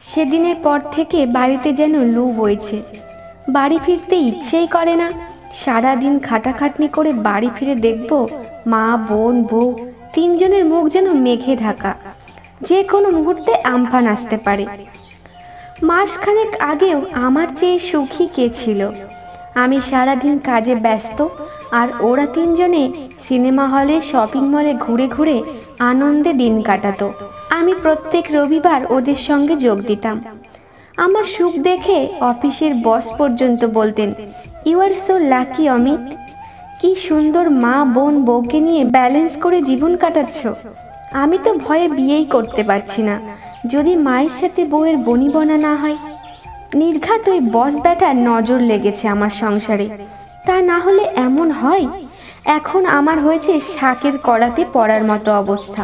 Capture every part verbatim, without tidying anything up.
সেদিনের পর থেকে বাড়িতে যেন লু বইছে। বাড়ি ফিরতে ইচ্ছেই করে না। সারাদিন খাটাখাটনি করে বাড়ি ফিরে দেখব মা, বোন, বউ তিনজনের মুখ যেন মেঘে ঢাকা। যে কোনো মুহূর্তে আমফান আসতে পারে। মাসখানেক আগেও আমার চেয়ে সুখী কে ছিল? আমি সারাদিন কাজে ব্যস্ত, আর ওরা তিনজনে সিনেমা হলে, শপিং মলে ঘুরে ঘুরে আনন্দে দিন কাটাতো। আমি প্রত্যেক রবিবার ওদের সঙ্গে যোগ দিতাম। আমার সুখ দেখে অফিসের বস পর্যন্ত বলতেন, you are so lucky Amit, কি সুন্দর মা, বোন, বউকে নিয়ে ব্যালেন্স করে জীবন কাটাচ্ছ। আমি তো ভয়ে বিয়েই করতে পারছি না, যদি মায়ের সাথে বউয়ের বনিবনা না হয়। নির্ঘাত ওই বস ব্যাটার নজর লেগেছে আমার সংসারে। তা না হলে এমন হয়? এখন আমার হয়েছে শাকের কড়াতে পড়ার মতো অবস্থা।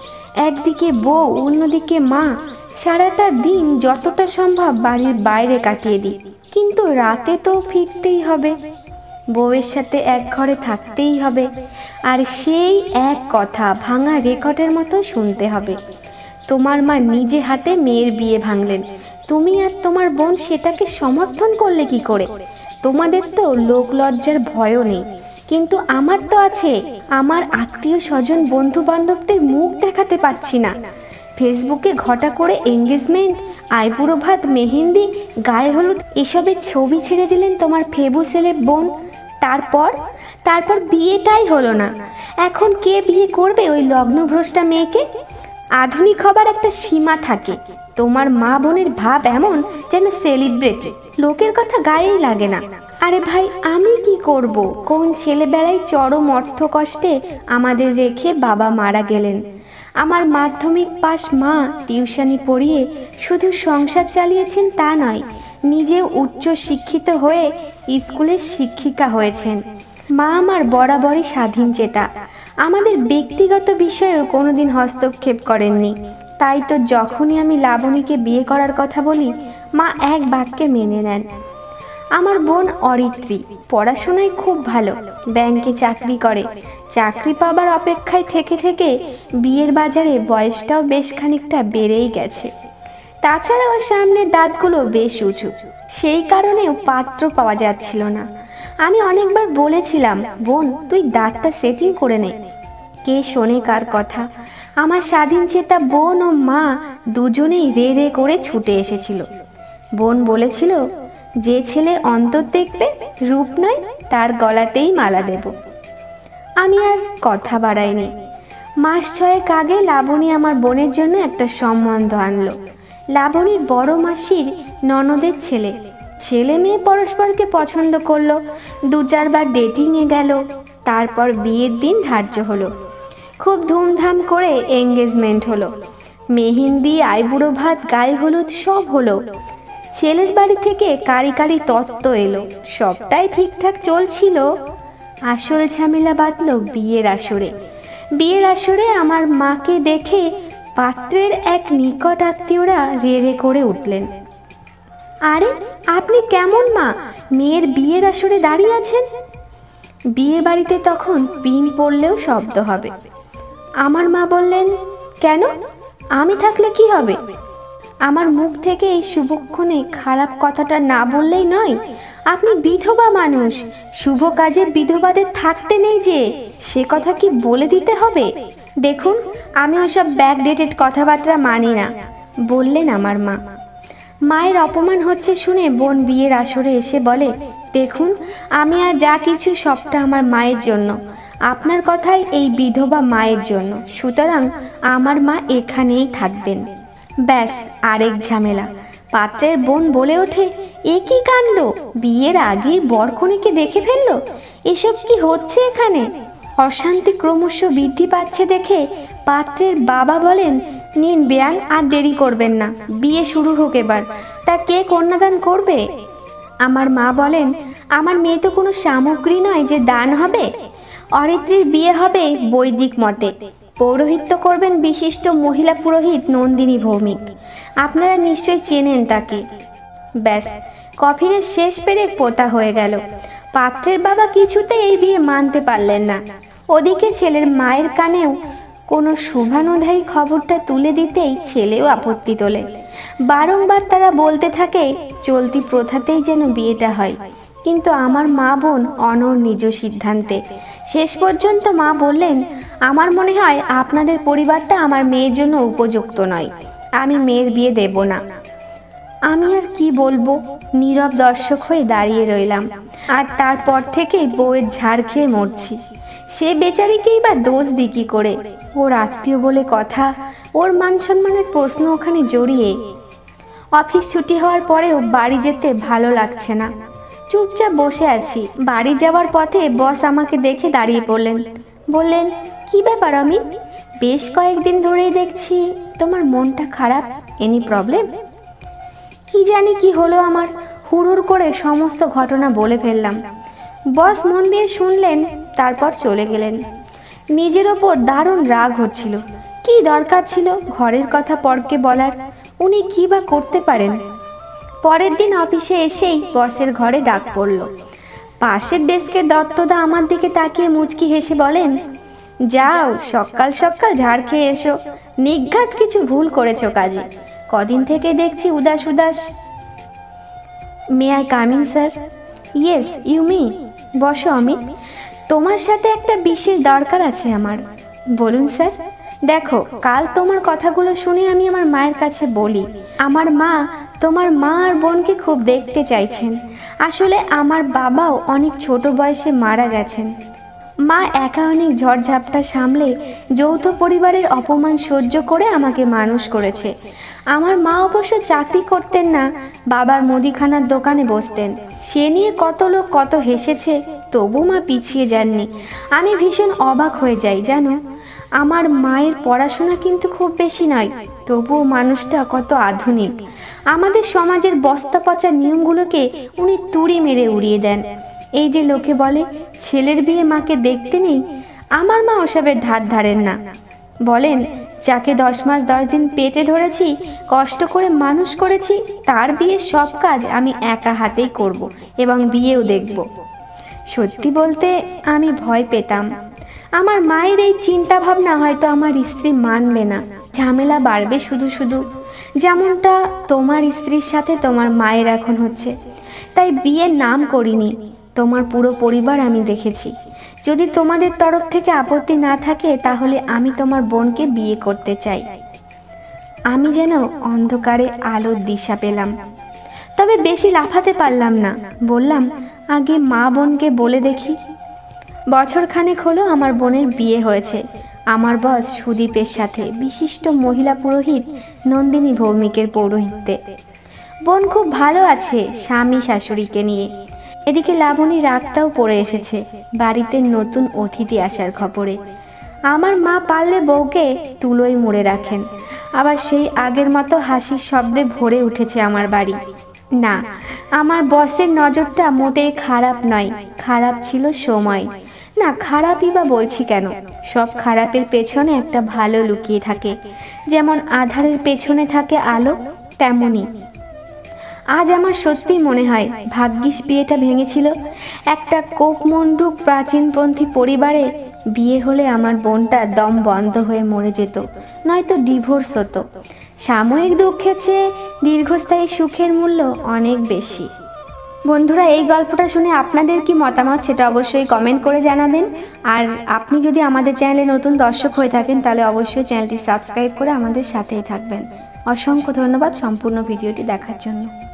একদিকে বউ, অন্যদিকে মা। সারাটা দিন যতটা সম্ভব বাড়ির বাইরে কাটিয়ে দিই, কিন্তু রাতে তো ফিরতেই হবে, বউয়ের সাথে এক ঘরে থাকতেই হবে। আর সেই এক কথা ভাঙা রেকর্ডের মতো শুনতে হবে, তোমার মা নিজে হাতে মেয়ের বিয়ে ভাঙলেন, তুমি আর তোমার বোন সেটাকে সমর্থন করলে কি করে? তোমাদের তো লোক লজ্জার ভয়ও নেই, কিন্তু আমার তো আছে। আমার আত্মীয় স্বজন, বন্ধু বান্ধবদের মুখ দেখাতে পাচ্ছি না। ফেসবুকে ঘটা করে এঙ্গেজমেন্ট, আইবুড়ো ভাত, মেহেন্দি, গায়ে হলুদ এসবের ছবি ছেড়ে দিলেন তোমার ফেবু সেলেব বোন। তারপর তারপর বিয়েটাই হলো না। এখন কে বিয়ে করবে ওই লগ্নভ্রষ্টা মেয়েকে? আধুনিক হবার একটা সীমা থাকে। তোমার মা বোনের ভাব এমন যেন সেলিব্রিটি, লোকের কথা গায়েই লাগে না। আরে ভাই, আমি কি করব? কোন ছেলেবেলায় চরম অর্থ কষ্টে আমাদের রেখে বাবা মারা গেলেন। আমার মাধ্যমিক পাস মা টিউশনি পড়িয়ে শুধু সংসার চালিয়েছেন তা নয়, নিজেও উচ্চ শিক্ষিত হয়ে স্কুলের শিক্ষিকা হয়েছেন। মা আমার বরাবরই স্বাধীন চেতা, আমাদের ব্যক্তিগত বিষয়েও কোনোদিন হস্তক্ষেপ করেননি। তাই তো যখনই আমি লাবণীকে বিয়ে করার কথা বলি, মা এক বাক্যে মেনে নেন। আমার বোন অরিত্রী পড়াশোনায় খুব ভালো, ব্যাংকে চাকরি করে। চাকরি পাবার অপেক্ষায় থেকে থেকে বিয়ের বাজারে বয়সটাও বেশ খানিকটা বেড়েই গেছে। তাছাড়া ওর সামনের দাঁতগুলো বেশ উঁচু, সেই কারণেও পাত্র পাওয়া যাচ্ছিল না। আমি অনেকবার বলেছিলাম, বোন তুই দাঁতটা সেটিং করে নে। কে শোনে কার কথা? আমার স্বাধীন চেতা বোন ও মা দুজনেই রে রে করে ছুটে এসেছিল। বোন বলেছিল, যে ছেলে অন্তর দেখবে, রূপ নয়, তার গলাতেই মালা দেব। আমি আর কথা বাড়াইনি। মাস ছয়েক আগে লাবণী আমার বোনের জন্য একটা সম্বন্ধ আনলো। লাবণীর বড় মাসির ননদের ছেলে। ছেলে মেয়ে পরস্পরকে পছন্দ করলো, দু চারবার ডেটিংয়ে গেল, তারপর বিয়ের দিন ধার্য হলো। খুব ধুমধাম করে এঙ্গেজমেন্ট হলো। মেহেন্দি, আইবুড়ো ভাত, গায়ে হলুদ সব হলো। ছেলের বাড়ি থেকে কারি কারি তত্ত্ব এলো, সবটাই ঠিকঠাক চলছিল। আসল ঝামেলা বাঁধলো বিয়ের আসরে। বিয়ের আসরে আমার মাকে দেখে পাত্রের এক নিকট আত্মীয়রা রে রে করে উঠলেন, আরে আপনি কেমন মা, মেয়ের বিয়ের আসরে দাঁড়িয়ে আছেন? বিয়ে বাড়িতে তখন পিন পড়লেও শব্দ হবে। আমার মা বললেন, কেন, আমি থাকলে কি হবে? আমার মুখ থেকে এই শুভক্ষণে খারাপ কথাটা না বললেই নয়। আপনি বিধবা মানুষ, শুভ কাজে বিধবাদের থাকতে নেই যে, সে কথা কি বলে দিতে হবে? দেখুন, আমি ওসব ব্যাকডেটেড কথাবার্তা মানি না, বললেন আমার মা। মায়ের অপমান হচ্ছে শুনে বোন বিয়ের আসরে এসে বলে, দেখুন, আমি আর যা কিছু সবটা আমার মায়ের জন্য, আপনার কথাই এই বিধবা মায়ের জন্য, সুতরাং আমার মা এখানেই থাকবেন। ব্যাস, আরেক ঝামেলা। পাত্রের বোন বলে ওঠে, এ কি কাণ্ড, বিয়ের আগেই বরকনেকে দেখে ফেললো, এসব কি হচ্ছে এখানে? অশান্তি ক্রমশ বৃদ্ধি পাচ্ছে দেখে পাত্রের বাবা বলেন, নিন বেয়ান, আর দেরি করবেন না, বিয়ে শুরু হোক এবার। তা কে কন্যাদান করবে? আমার মা বলেন, আমার মেয়ে তো কোনো সামগ্রী নয় যে দান হবে। অরিত্রীর বিয়ে হবে বৈদিক মতে, পৌরোহিত্য করবেন বিশিষ্ট মহিলা পুরোহিত নন্দিনী ভৌমিক, আপনারা নিশ্চয়ই চেনেন তাকে। ব্যাস, কফিনের শেষ পেরেক পোতা হয়ে গেল। পাত্রের বাবা কিছুতে এই বিয়ে মানতে পারলেন না। ওদিকে ছেলের মায়ের কানেও কোনো শুভানুধ্যায়ী খবরটা তুলে দিতেই ছেলেও আপত্তি তোলে। বারংবার তারা বলতে থাকে চলতি প্রথাতেই যেন বিয়েটা হয়, কিন্তু আমার মা বোন অনড় নিজ সিদ্ধান্তে। শেষ পর্যন্ত মা বললেন, আমার মনে হয় আপনাদের পরিবারটা আমার মেয়ের জন্য উপযুক্ত নয়, আমি মেয়ের বিয়ে দেব না। আমি আর কি বলবো, নীরব দর্শক হয়ে দাঁড়িয়ে রইলাম। আর তারপর থেকেই বউয়ের ঝাড় খেয়ে মরছি। সে বেচারিকেই বা দোষ দিই কি করে? ওর আত্মীয় বলে কথা, ওর মান সম্মানের প্রশ্ন ওখানে জড়িয়ে। অফিস ছুটি হওয়ার পরেও বাড়ি যেতে ভালো লাগছে না, চুপচাপ বসে আছি। বাড়ি যাওয়ার পথে বস আমাকে দেখে দাঁড়িয়ে পড়লেন। বললেন, কি ব্যাপার আমি? বেশ কয়েকদিন ধরেই দেখছি তোমার মনটা খারাপ, এনি প্রবলেম? কি জানি কি হলো আমার, হুড়হুড় করে সমস্ত ঘটনা বলে ফেললাম। বস মন দিয়ে শুনলেন, তারপর চলে গেলেন। নিজের ওপর দারুণ রাগ হচ্ছিল। কি দরকার ছিল ঘরের কথা পরকে বলার? উনি কি বা করতে পারেন? পরের দিন অফিসে এসেই বসের ঘরে ডাক পড়ল। পাশের ডেস্কের দত্তদা আমার দিকে তাকিয়ে মুচকি হেসে বলেন, যাও সকাল সকাল ঝাড় খেয়ে এসো, নিঘাত কিছু ভুল করেছো কাজে। কদিন থেকে দেখছি উদাস উদাস। May I come in sir? Yes you me. বসো অমিত, তোমার সাথে একটা বিশেষ দরকার আছে আমার। বলুন স্যার। দেখো, কাল তোমার কথাগুলো শুনে আমি আমার মায়ের কাছে বলি। আমার মা তোমার মা আর বোনকে খুব দেখতে চাইছেন। আসলে আমার বাবাও অনেক ছোট বয়সে মারা গেছেন। মা একা অনেক ঝড়ঝাপটা সামলে যৌথ পরিবারের অপমান সহ্য করে আমাকে মানুষ করেছে। আমার মা অবশ্য চাকরি করতেন না, বাবার মুদিখানার দোকানে বসতেন। সে নিয়ে কত লোক কত হেসেছে, তবু মা পিছিয়ে যাননি। আমি ভীষণ অবাক হয়ে যাই জানো। আমার মায়ের পড়াশোনা কিন্তু খুব বেশি নয়, তবুও মানুষটা কত আধুনিক। আমাদের সমাজের বস্তা পচা নিয়মগুলোকে উনি তুড়ি মেরে উড়িয়ে দেন। এই যে লোকে বলে ছেলের বিয়ে মাকে দেখতে নেই, আমার মা ওসবের ধার ধারেন না। বলেন, যাকে দশ মাস দশ দিন পেটে ধরেছি, কষ্ট করে মানুষ করেছি, তার বিয়ের সব কাজ আমি একা হাতেই করব এবং বিয়েও দেখব। সত্যি বলতে আমি ভয় পেতাম। আমার মায়ের এই চিন্তা ভাবনা হয়তো আমার স্ত্রী মানবে না, ঝামেলা বাড়বে শুধু শুধু, যেমনটা তোমার স্ত্রীর সাথে তোমার মায়ের এখন হচ্ছে। তাই বিয়ের নাম করিনি। তোমার পুরো পরিবার আমি দেখেছি। যদি তোমাদের তরফ থেকে আপত্তি না থাকে তাহলে আমি তোমার বোনকে বিয়ে করতে চাই। আমি যেন অন্ধকারে আলোর দিশা পেলাম, তবে বেশি লাফাতে পারলাম না। বললাম, আগে মা বোনকে বলে দেখি। বছর খানেক হলো আমার বোনের বিয়ে হয়েছে আমার বস সুদীপের সাথে, বিশিষ্ট মহিলা পুরোহিত নন্দিনী ভৌমিকের পৌরোহিত্যে। বোন খুব ভালো আছে স্বামী শাশুড়িকে নিয়ে। এদিকে লাবণী রাগটাও পড়ে এসেছে বাড়িতে নতুন অতিথি আসার খবরে। আমার মা পারলে বউকে তুলোয় মুড়ে রাখেন, আবার সেই আগের মতো হাসির শব্দে ভরে উঠেছে আমার বাড়ি। না, আমার বসের নজরটা মোটেই খারাপ নয়, খারাপ ছিল সময়। না, খারাপই বা বলছি কেন, সব খারাপের পেছনে একটা ভালো লুকিয়ে থাকে। যেমন আধারের পেছনে থাকে আলো, তেমনই আজ আমার সত্যিই মনে হয় ভাগ্যিস বিয়েটা ভেঙেছিল। একটা কোপমণ্ডুক প্রাচীনপন্থী পরিবারে বিয়ে হলে আমার বোনটা দম বন্ধ হয়ে মরে যেত, নয়তো ডিভোর্স হতো। সাময়িক দুঃখের চেয়ে দীর্ঘস্থায়ী সুখের মূল্য অনেক বেশি। বন্ধুরা, এই গল্পটা শুনে আপনাদের কি মতামত সেটা অবশ্যই কমেন্ট করে জানাবেন। আর আপনি যদি আমাদের চ্যানেলে নতুন দর্শক হয়ে থাকেন তাহলে অবশ্যই চ্যানেলটি সাবস্ক্রাইব করে আমাদের সাথেই থাকবেন। অসংখ্য ধন্যবাদ সম্পূর্ণ ভিডিওটি দেখার জন্য।